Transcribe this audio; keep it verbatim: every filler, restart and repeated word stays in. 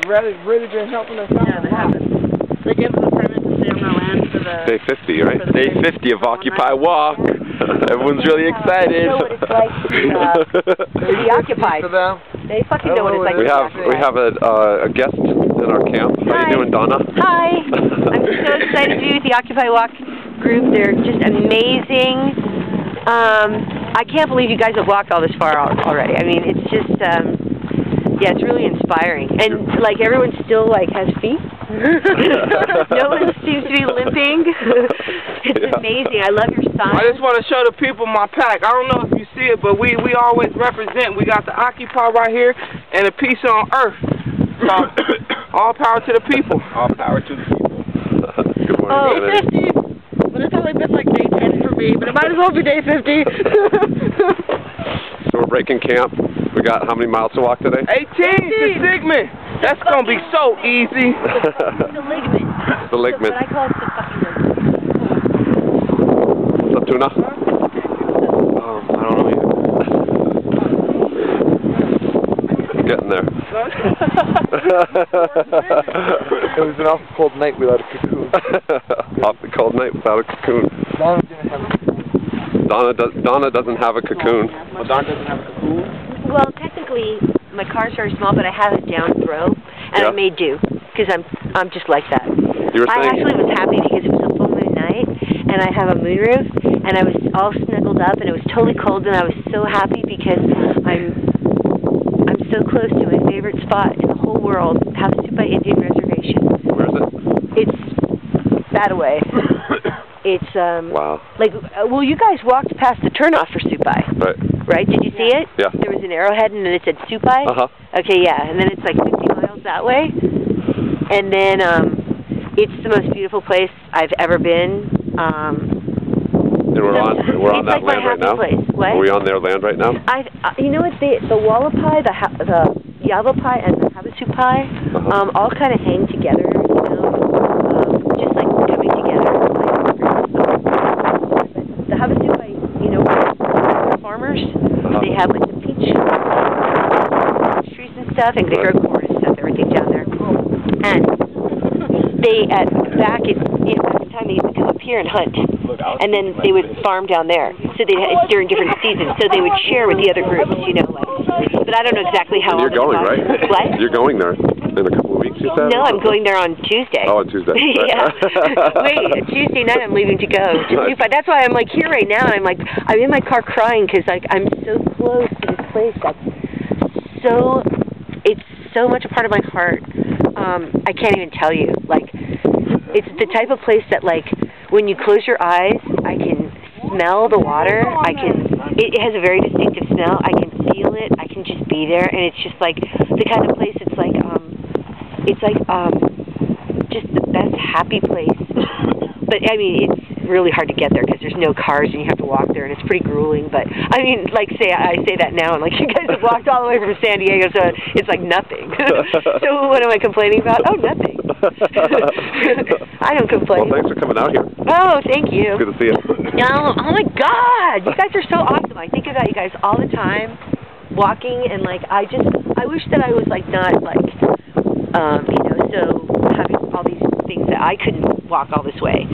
really, really been helping us out. Yeah, they have been. They gave us a permit to stay on our land for the... Day fifty, right? Day fifty of Occupy Walk. Everyone's really excited. They know what it's like to, uh, to be occupied. They fucking know what it's like We to be have occupied. we have a uh, a guest in our camp. How Hi. you doing, Donna? Hi. I'm so excited to be with the Occupy Walk group. They're just amazing. Um, I can't believe you guys have walked all this far al already. I mean, it's just, um, yeah, it's really inspiring. And, like, everyone still, like, has feet. No one seems to be limping. It's Yeah. amazing. I love your sign. I just want to show the people my pack. I don't know if you see it, but we, we always represent. We got the Occupy right here and a piece on Earth. So, all power to the people. All power to the people. Good morning, Oh, Kennedy. fifty, but it's only been like day ten for me, but it might as well be day fifty. So we're breaking camp. We got how many miles to walk today? eighteen to Sigmund. That's going to be so easy. The ligament. The ligament. But I call it the fucking ligament. What's up, Tuna? Um, I don't know yet. Getting there. It was an awful cold night without a cocoon. Off the cold night without a cocoon. Donna didn't have a cocoon. Donna does. Donna doesn't have a cocoon. Well, Donna doesn't have a cocoon. Well, technically, my car's very small, but I have a down throw, and Yeah. I made do, because I'm I'm just like that. You were I saying. actually was happy because it was a full moon night, and I have a moonroof, and I was all snuggled up, and it was totally cold, and I was so happy because I'm I'm so close to my favorite spot in the whole world, Havasupai Indian Reservation. Where is it? It's that away. It's um Wow. like uh, well, you guys walked past the turnoff for Supai. Right. Right? Did you see it? Yeah. There was an arrowhead and then it said Supai. Uh huh. Okay, yeah, and then it's like fifty miles that way. And then um it's the most beautiful place I've ever been. Um And we're on we're on it's that like land my right happy now. place. What? Are we on their land right now? I uh, you know what the the Wallapai, the ha the Yavapai and the Havasupai Uh-huh. um all kind of hang together, you know. Um just like coming together. The Havasupai, you know, farmers, Uh-huh. they have like the peach trees and stuff, and they grow corn and stuff, everything down there. And they, at back, it, you know, at the time they used to come up here and hunt, and then they would farm down there. So they it's during different seasons, so they would share with the other groups, you know, like. But I don't know exactly how. And you're all this going, process- right? What? You're going there in a couple of weeks, you said? No, I'm going there on Tuesday. Oh, on Tuesday. Yeah. Wait, Tuesday night I'm leaving to go to Nice. Supai. That's why I'm like here right now, and I'm like I'm in my car crying because like I'm so close to this place that's so it's so much a part of my heart. Um, I can't even tell you. Like it's the type of place that like when you close your eyes, I can smell the water. I can. It, it has a very distinctive smell. I can feel it. I can just be there, and it's just like the kind of place. It's like um, it's like um, just the best happy place. But I mean, it's really hard to get there because there's no cars and you have to walk there, and it's pretty grueling. But I mean, like say I say that now, and like you guys have walked all the way from San Diego, so it's like nothing. So what am I complaining about? Oh, nothing. I don't complain. Well, thanks for coming out here. Oh, thank you. Good to see you. No, oh my God, you guys are so awesome. I think about you guys all the time, walking, and like I just, I wish that I was like not like, um, you know, so having all these things that I couldn't walk all this way.